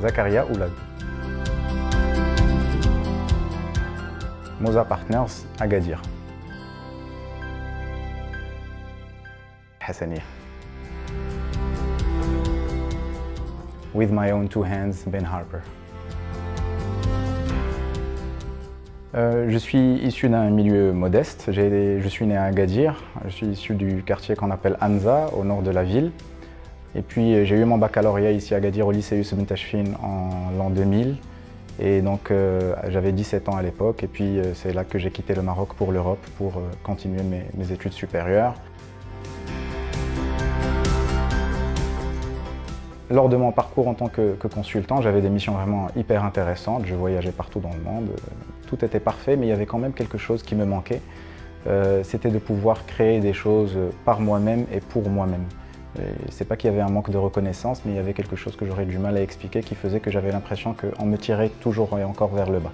Zakaria Oulad. Moza Partners, Agadir. Hassania. With my own two hands, Ben Harper. Je suis issu d'un milieu modeste. Je suis né à Agadir. Je suis issu du quartier qu'on appelle Anza, au nord de la ville. Et puis j'ai eu mon baccalauréat ici à Agadir au lycée Youssef Ben Tachfine en l'an 2000. Et donc j'avais 17 ans à l'époque. Et puis c'est là que j'ai quitté le Maroc pour l'Europe pour continuer mes études supérieures. Lors de mon parcours en tant que consultant, j'avais des missions vraiment hyper intéressantes. Je voyageais partout dans le monde. Tout était parfait, mais il y avait quand même quelque chose qui me manquait. C'était de pouvoir créer des choses par moi-même et pour moi-même. C'est pas qu'il y avait un manque de reconnaissance, mais il y avait quelque chose que j'aurais du mal à expliquer qui faisait que j'avais l'impression qu'on me tirait toujours et encore vers le bas.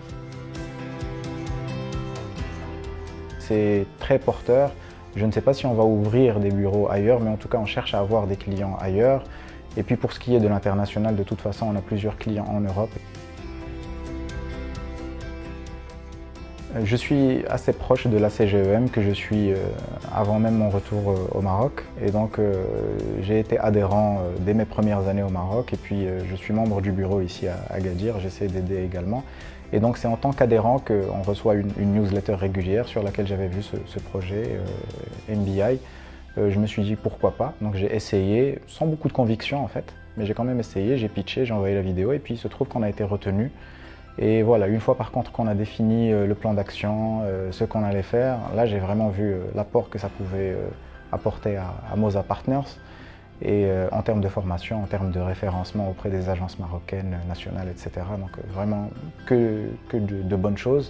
C'est très porteur. Je ne sais pas si on va ouvrir des bureaux ailleurs, mais en tout cas on cherche à avoir des clients ailleurs. Et puis pour ce qui est de l'international, de toute façon, on a plusieurs clients en Europe. Je suis assez proche de la CGEM que je suis avant même mon retour au Maroc. Et donc j'ai été adhérent dès mes premières années au Maroc. Et puis je suis membre du bureau ici à Agadir, j'essaie d'aider également. Et donc c'est en tant qu'adhérent qu'on reçoit une newsletter régulière sur laquelle j'avais vu ce projet MBI. Je me suis dit pourquoi pas, donc j'ai essayé, sans beaucoup de conviction en fait, mais j'ai quand même essayé, j'ai pitché, j'ai envoyé la vidéo et puis il se trouve qu'on a été retenu. Et voilà, une fois par contre qu'on a défini le plan d'action, ce qu'on allait faire, là j'ai vraiment vu l'apport que ça pouvait apporter à Moza Partners et en termes de formation, en termes de référencement auprès des agences marocaines, nationales, etc. Donc vraiment que de bonnes choses.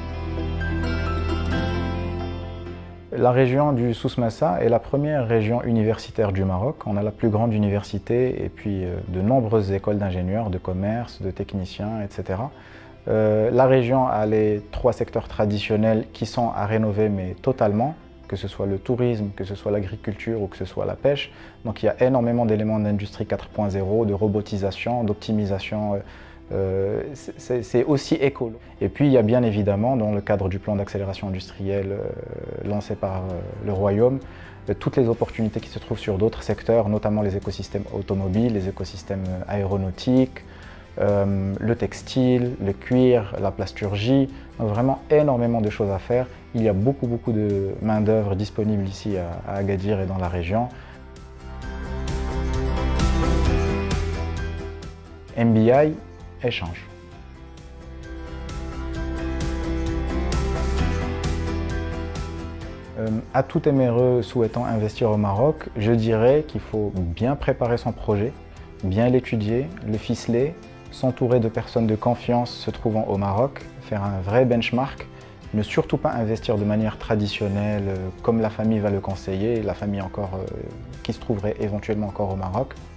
La région du Souss-Massa est la première région universitaire du Maroc. On a la plus grande université et puis de nombreuses écoles d'ingénieurs, de commerce, de techniciens, etc. La région a les 3 secteurs traditionnels qui sont à rénover, mais totalement, que ce soit le tourisme, que ce soit l'agriculture ou que ce soit la pêche. Donc il y a énormément d'éléments d'industrie 4.0, de robotisation, d'optimisation. C'est aussi écolo. Et puis il y a bien évidemment, dans le cadre du plan d'accélération industrielle lancé par le Royaume, toutes les opportunités qui se trouvent sur d'autres secteurs, notamment les écosystèmes automobiles, les écosystèmes aéronautiques, le textile, le cuir, la plasturgie. Donc vraiment énormément de choses à faire. Il y a beaucoup de main-d'œuvre disponible ici à Agadir et dans la région. MBI, échange. À tout éméreux souhaitant investir au Maroc, je dirais qu'il faut bien préparer son projet, bien l'étudier, le ficeler, s'entourer de personnes de confiance se trouvant au Maroc, faire un vrai benchmark, ne surtout pas investir de manière traditionnelle comme la famille va le conseiller, la famille encore qui se trouverait éventuellement encore au Maroc.